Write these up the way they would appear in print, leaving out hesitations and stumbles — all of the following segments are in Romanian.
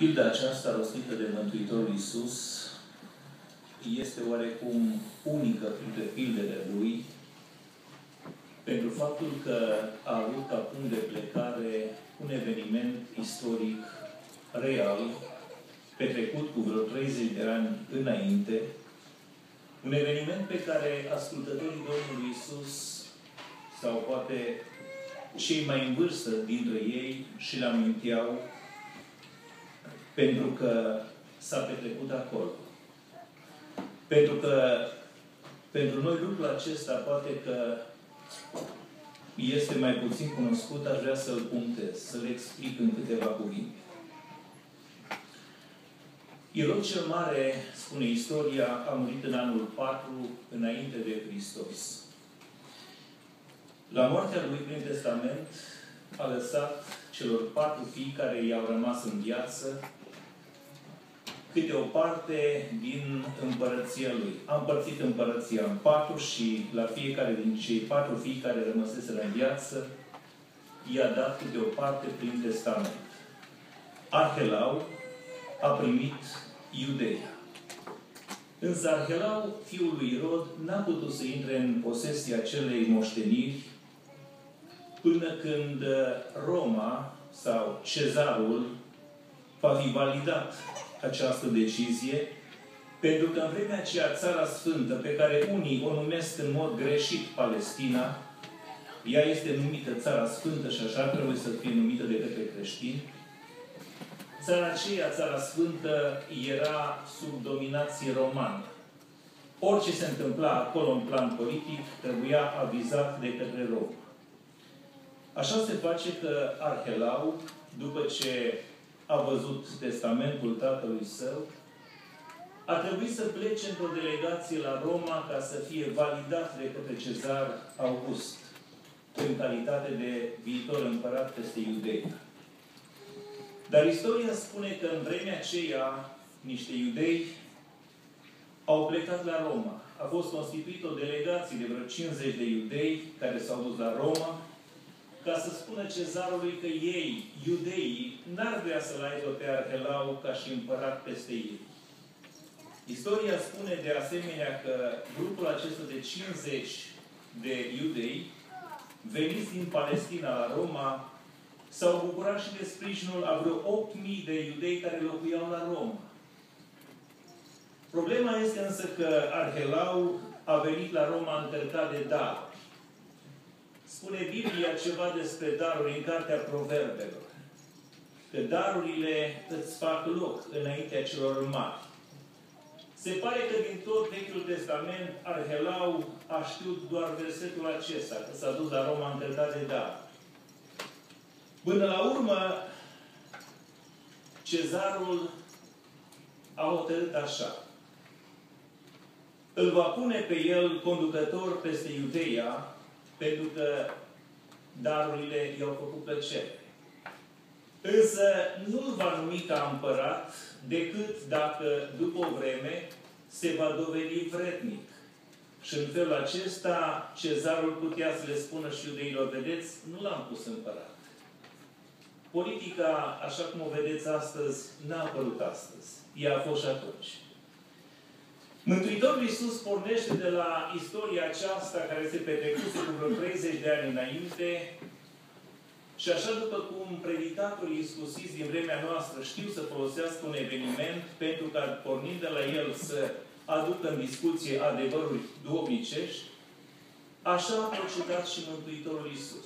Pilda aceasta rostită de Mântuitorul Iisus este oarecum unică printre pildele Lui, pentru faptul că a avut ca punct de plecare un eveniment istoric real, petrecut cu vreo 30 de ani înainte, un eveniment pe care ascultătorii Domnului Iisus, sau poate cei mai în vârstă dintre ei, și-l aminteau pentru că s-a petrecut acolo. Pentru că pentru noi lucrul acesta poate că este mai puțin cunoscut, aș vrea să-l punctez, să-l explic în câteva cuvinte. Irod cel Mare, spune istoria, a murit în anul 4 înainte de Hristos. La moartea lui prin testament a lăsat celor 4 fii care i-au rămas în viață câte o parte din împărăția lui. A împărțit împărăția în 4 și la fiecare din cei 4 fii care rămăseseră în viață i-a dat câte o parte prin testament. Arhelau a primit Iudeia. Însă Arhelau, fiul lui Irod, n-a putut să intre în posesia acelei moșteniri până când Roma sau Cezarul va fi validat această decizie, pentru că în vremea aceea Țara Sfântă, pe care unii o numesc în mod greșit Palestina, ea este numită Țara Sfântă și așa trebuie să fie numită de către creștini, țara aceea, Țara Sfântă, era sub dominație romană. Orice se întâmpla acolo în plan politic trebuia avizat de către Roma. Așa se face că Arhelau, după ce a văzut testamentul tatălui său, a trebuit să plece într-o delegație la Roma ca să fie validat de către Cezar August, în calitate de viitor împărat peste Iudeia. Dar istoria spune că în vremea aceea niște iudei au plecat la Roma. A fost constituită o delegație de vreo 50 de iudei care s-au dus la Roma ca să spună Cezarului că ei, iudeii, n-ar vrea să-l aibă pe Arhelau ca și împărat peste ei. Istoria spune de asemenea că grupul acesta de 50 de iudei, veniți din Palestina la Roma, s-au bucurat și de sprijinul a vreo 8.000 de iudei care locuiau la Roma. Problema este însă că Arhelau a venit la Roma încărcat de daruri. Spune Biblia ceva despre daruri în Cartea Proverbelor. Că darurile îți fac loc înaintea celor mari. Se pare că din tot Vechiul Testament Arhelau a știut doar versetul acesta, că s-a dus la Roma încărcat de daruri. Până la urmă, Cezarul a hotărât așa. Îl va pune pe el conducător peste Iudeia, pentru că darurile i-au făcut plăcere. Însă nu-l va numi ca împărat decât dacă, după o vreme, se va dovedi vrednic. Și în felul acesta, Cezarul putea să le spună și iudeilor, vedeți, nu l-am pus împărat. Politica, așa cum o vedeți astăzi, n-a apărut astăzi. Ea a fost și atunci. Mântuitorul Iisus pornește de la istoria aceasta care se petrecuse cu vreo 30 de ani înainte și așa după cum predicatorii iscusiți din vremea noastră știu să folosească un eveniment pentru ca, pornind de la el, să aducă în discuție adevăruri duhovnicești, așa a procedat și Mântuitorul Iisus.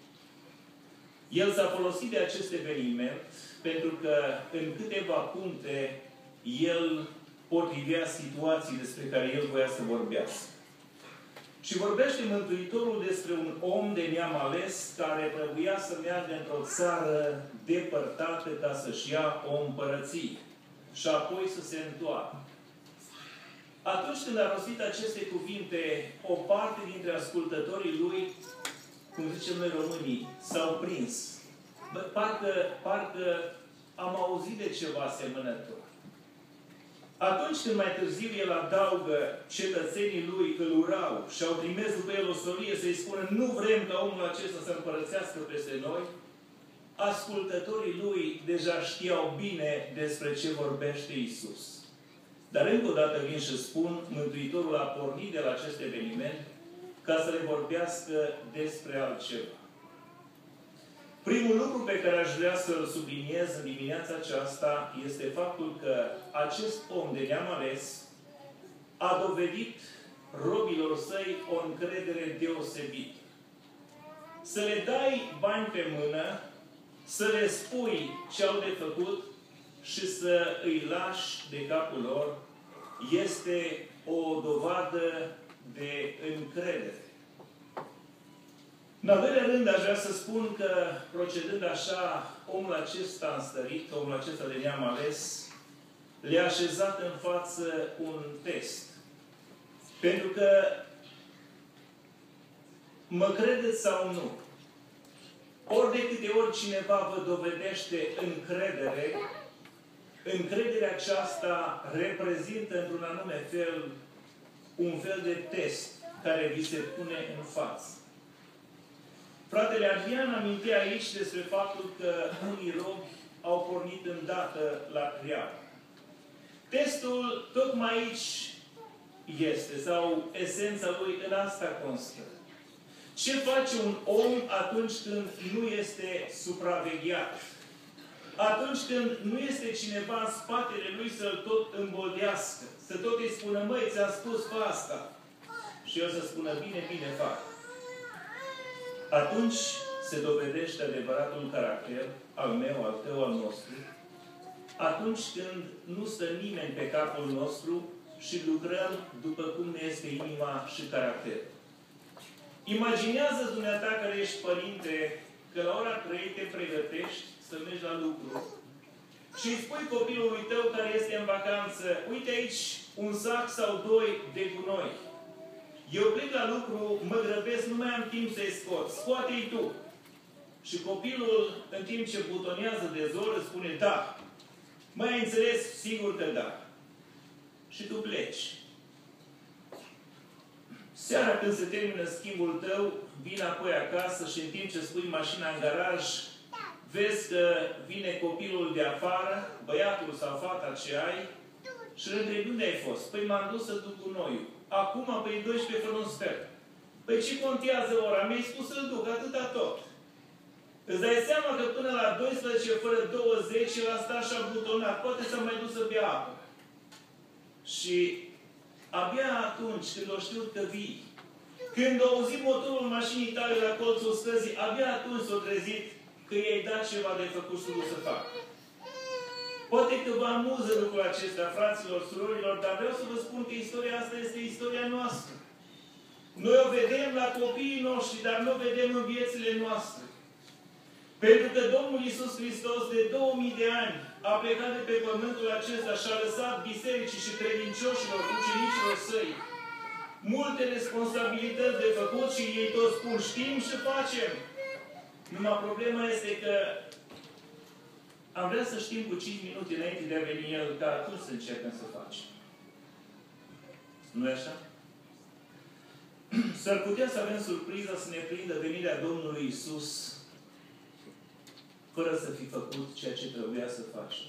El s-a folosit de acest eveniment pentru că în câteva puncte el potrivea situații despre care el voia să vorbească. Și vorbește Mântuitorul despre un om de neam ales care trebuia să meargă într-o țară depărtată ca să-și ia o împărăție și apoi să se întoarcă. Atunci când a rostit aceste cuvinte, o parte dintre ascultătorii lui, cum zicem noi românii, s-au prins. Parcă am auzit de ceva asemănător. Atunci când mai târziu el adaugă, cetățenii lui îl urau și au trimis după el o solie să-i spună nu vrem ca omul acesta să împărățească peste noi, ascultătorii lui deja știau bine despre ce vorbește Iisus. Dar încă o dată vin și spun, Mântuitorul a pornit de la acest eveniment ca să le vorbească despre altceva. Primul lucru pe care aș vrea să-l subliniez în dimineața aceasta este faptul că acest om de neam ales a dovedit robilor săi o încredere deosebită. Să le dai bani pe mână, să le spui ce au de făcut și să îi lași de capul lor, este o dovadă de încredere. În al doilea rând, aș vrea să spun că, procedând așa, omul acesta înstărit, omul acesta de neam ales, le-a așezat în față un test. Pentru că, mă credeți sau nu, ori de câte ori cineva vă dovedește încredere, încrederea aceasta reprezintă într-un anume fel un fel de test care vi se pune în față. Fratele Adrian amintea aici despre faptul că unii robi au pornit îndată la treabă. Testul tocmai aici este, sau esența lui în asta constă. Ce face un om atunci când nu este supravegheat? Atunci când nu este cineva în spatele lui să-l tot îmboldească, să tot îi spună, măi, ți-am spus, fă asta. Și el să spună, bine, bine, fac. Atunci se dovedește adevăratul caracter, al meu, al tău, al nostru. Atunci când nu stă nimeni pe capul nostru și lucrăm după cum ne este inima și caracterul. Imaginează dumneata care ești părinte, că la ora 3 te pregătești să mergi la lucru și îi spui copilului tău care este în vacanță, uite aici un sac sau doi de gunoi. Eu plec la lucru, mă grăbesc, nu mai am timp să-i scot. Scoate-i tu. Și copilul, în timp ce butonează de zor, îți spune, da. Mai ai înțeles? Sigur că da. Și tu pleci. Seara când se termină schimbul tău, vii apoi acasă și în timp ce spui mașina în garaj, vezi că vine copilul de afară, băiatul sau fata ce ai, și îl întrebi, unde ai fost? Păi m-am dus să duc gunoiul. Acum, pe 12 fără un sfert. Păi ce contează ora? Mi-ai spus să-l duc, atâta tot. Îți dai seama că până la 12 fără 20 el a stat și a butonat. Poate s-a mai dus să bea apă. Și abia atunci când o știut că vii, când a auzit motorul mașinii tale la colțul străzii, abia atunci s-a trezit că i-ai dat ceva de făcut și tu să facă. Poate că vă amuză lucrul acesta, fraților, surorilor, dar vreau să vă spun că istoria asta este istoria noastră. Noi o vedem la copiii noștri, dar nu o vedem în viețile noastre. Pentru că Domnul Iisus Hristos de 2000 de ani a plecat de pe pământul acesta și a lăsat bisericii și credincioșilor, ucenicilor săi, multe responsabilități de făcut și ei toți spun, știm și facem. Numai problema este că am vrea să știm cu 5 minute înainte de a veni El, ca atunci să începem să facem. Nu-i așa? S-ar putea să avem surpriza să ne prindă venirea Domnului Iisus fără să fi făcut ceea ce trebuia să facem.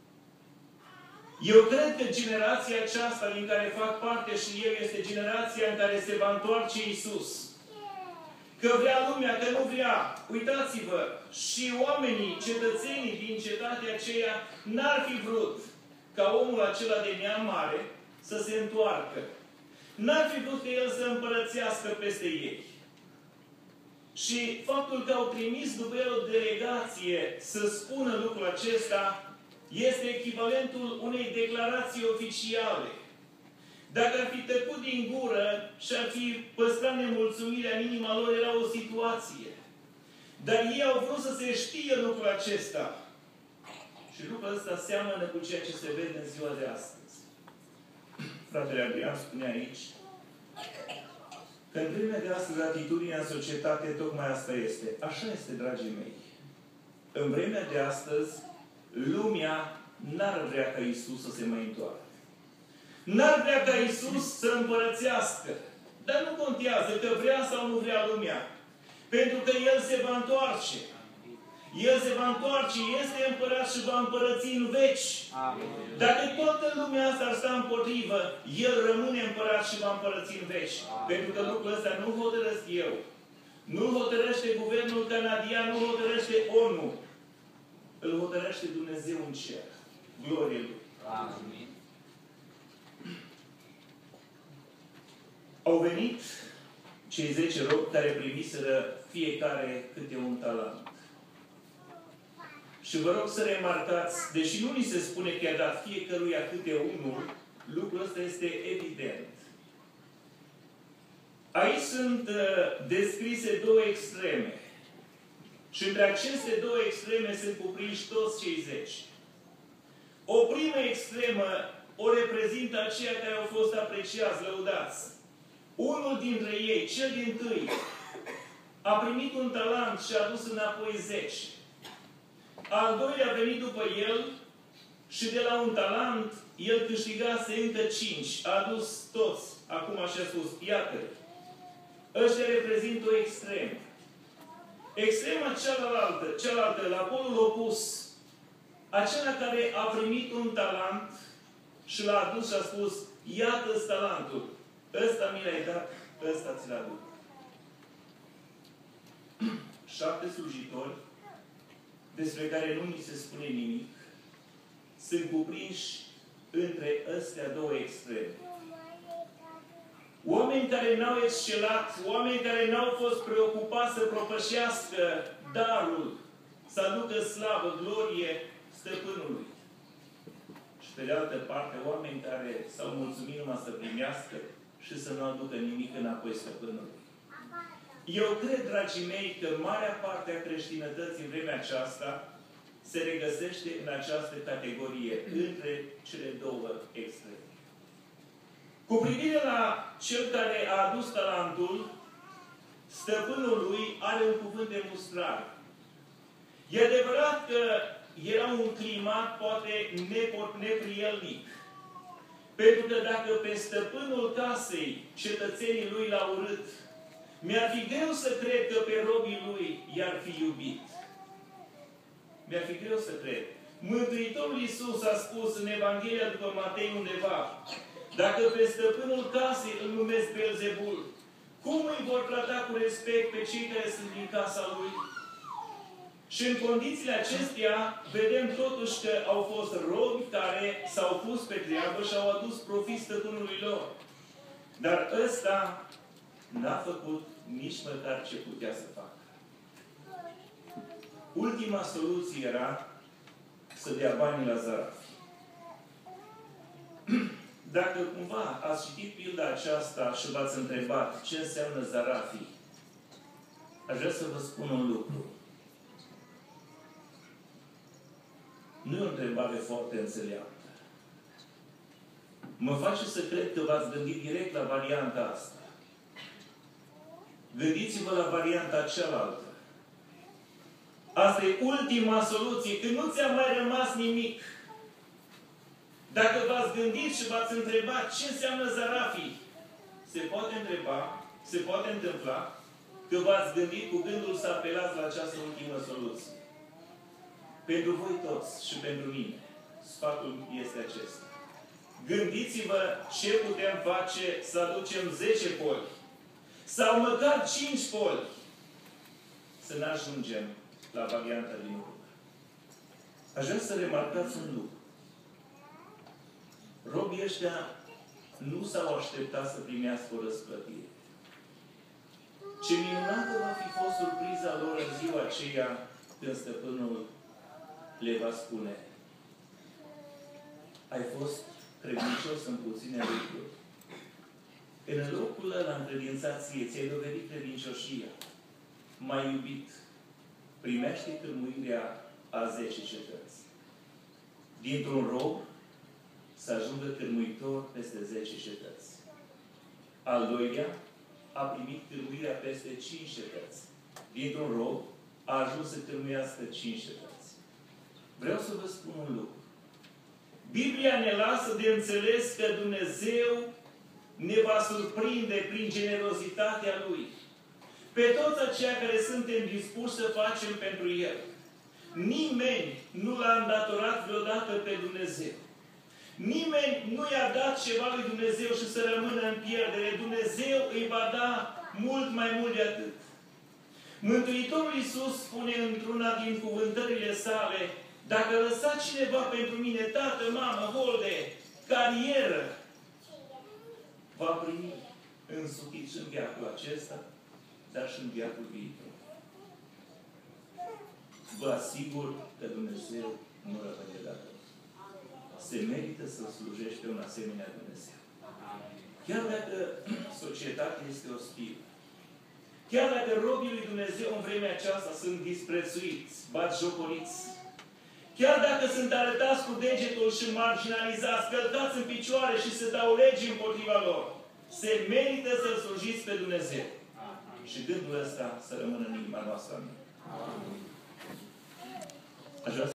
Eu cred că generația aceasta din care fac parte și eu este generația în care se va întoarce Iisus. Că vrea lumea, că nu vrea. Uitați-vă, și oamenii, cetățenii din cetatea aceea, n-ar fi vrut ca omul acela de neam mare să se întoarcă. N-ar fi vrut că el să împărățească peste ei. Și faptul că au trimis după el o delegație să spună lucrul acesta este echivalentul unei declarații oficiale. Dacă ar fi tăcut din gură și ar fi păstrat nemulțumirea în inima lor, era o situație. Dar ei au vrut să se știe lucrul acesta. Și lucrul ăsta seamănă cu ceea ce se vede în ziua de astăzi. Fratele Adrian spune aici că în vremea de astăzi atitudinea în societate tocmai asta este. Așa este, dragii mei. În vremea de astăzi, lumea n-ar vrea ca Iisus să se mai întoarcă. N-ar vrea ca Iisus să împărățească. Dar nu contează că vrea sau nu vrea lumea. Pentru că El se va întoarce. El se va întoarce, este împărat și va împărăți în veci. Amin. Dacă toată lumea asta ar sta împotrivă, El rămâne împărat și va împărăți în veci. Pentru că lucrul ăsta nu hotărăsc eu. Nu hotărăște guvernul canadian, nu hotărăște ONU. Îl hotărăște Dumnezeu în cer. Glorie Lui. Amin. Au venit cei 10 robi care primiseră fiecare câte un talent. Și vă rog să remarcați, deși nu ni se spune că i-a dat fiecăruia câte unul, lucrul ăsta este evident. Aici sunt descrise două extreme. Și între aceste două extreme sunt cuprinși toți cei 10. O primă extremă o reprezintă aceia care au fost apreciați, lăudați. Unul dintre ei, cel dintâi, a primit un talent și a adus înapoi 10. Al doilea a venit după el și de la un talent el câștigase încă 5. A adus toți. Acum așa a spus, iată-l. Ăștia reprezintă o extremă. Extrema cealaltă, la polul opus, acela care a primit un talent și l-a adus și a spus, iată-ți talentul. Ăsta mi l-ai dat, ăsta ți-l aduc. 7 slujitori, despre care nu ni se spune nimic, sunt cuprinși între astea două extreme. Oameni care n-au excelat, oameni care n-au fost preocupați să propășească darul, să aducă slavă, glorie stăpânului. Și pe de altă parte, oameni care s-au mulțumit numai să primească și să nu aducă nimic înapoi stăpânului. Eu cred, dragii mei, că marea parte a creștinătății în vremea aceasta se regăsește în această categorie, între cele două extreme. Cu privire la cel care a adus talentul, stăpânul lui are un cuvânt de mustrare. E adevărat că era un climat poate neprielnic. Pentru că dacă pe stăpânul casei cetățenii lui l-au urât, mi-ar fi greu să cred că pe robii lui i-ar fi iubit. Mi-ar fi greu să cred. Mântuitorul Iisus a spus în Evanghelia după Matei undeva, dacă pe stăpânul casei îl numesc Beelzebul, cum îi vor trata cu respect pe cei care sunt din casa lui? Și în condițiile acestea, vedem totuși că au fost robi care s-au pus pe treabă și au adus profit stăpânului lor. Dar ăsta n-a făcut nici măcar ce putea să facă. Ultima soluție era să dea banii la zarafi. Dacă cumva ați citit pilda aceasta și v-ați întrebat ce înseamnă zarafii, aș vrea să vă spun un lucru. Nu e o întrebare foarte înțeleaptă. Mă face să cred că v-ați gândit direct la varianta asta. Gândiți-vă la varianta cealaltă. Asta e ultima soluție, când nu ți-a mai rămas nimic. Dacă v-ați gândit și v-ați întrebat ce înseamnă zarafii, se poate întreba, se poate întâmpla că v-ați gândit cu gândul să apelați la această ultimă soluție. Pentru voi toți și pentru mine, sfatul este acesta. Gândiți-vă ce putem face să aducem 10 poli sau măcar 5 poli să ne ajungem la varianta din urmă. Aș vrea să remarcați un lucru. Robii ăștia nu s-au așteptat să primească o răsplătire. Ce minunată va fi fost surpriza lor în ziua aceea când stăpânul le va spune: ai fost credincios în puține lucruri. În locul ăla încredințat ție, ți-ai dovedit credincioșia. M-ai iubit. Primește cârmuirea a 10 cetăți. Dintr-un rob să ajungă cârmuitor peste 10 cetăți. Al doilea a primit cârmuirea peste 5 cetăți. Dintr-un rob a ajuns să cârmuiască 5 cetăți. Vreau să vă spun un lucru. Biblia ne lasă de înțeles că Dumnezeu ne va surprinde prin generozitatea Lui. Pe toți aceia care suntem dispuși să facem pentru El. Nimeni nu l-a îndatorat vreodată pe Dumnezeu. Nimeni nu i-a dat ceva lui Dumnezeu și să rămână în pierdere. Dumnezeu îi va da mult mai mult de atât. Mântuitorul Iisus spune într-una din cuvântările sale: dacă lăsa cineva pentru mine tată, mamă, holde, carieră, va primi însutit și în viacul acesta, dar și în viacul viitor. Vă asigur că Dumnezeu nu rămâne dată. Se merită să slujești pe un asemenea Dumnezeu. Chiar dacă societatea este ostilă, chiar dacă robii lui Dumnezeu în vremea aceasta sunt disprețuiți, batjocoriți, chiar dacă sunt arătați cu degetul și marginalizați, călcați în picioare și se dau legi împotriva lor, se merită să slujiți pe Dumnezeu. Și gândul ăsta să rămână în inima noastră. Amin. Aș vrea